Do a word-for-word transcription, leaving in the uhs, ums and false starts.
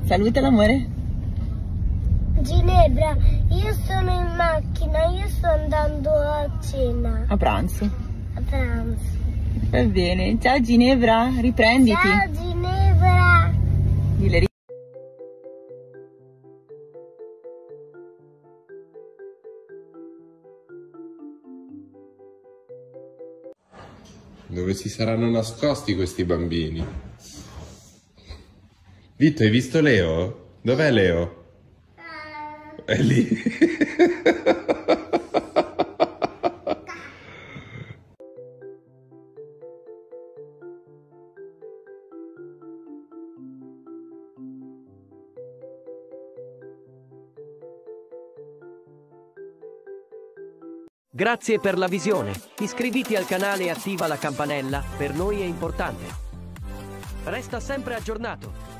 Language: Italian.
Saluta l'amore. Ginevra, io sono in macchina, io sto andando a cena. A pranzo. A pranzo. Va bene. Ciao Ginevra, riprenditi. Ciao Ginevra. Dile, Dove si saranno nascosti questi bambini? Vitto, hai visto Leo? Dov'è Leo? È lì. Grazie per la visione. Iscriviti al canale e attiva la campanella, per noi è importante. Resta sempre aggiornato.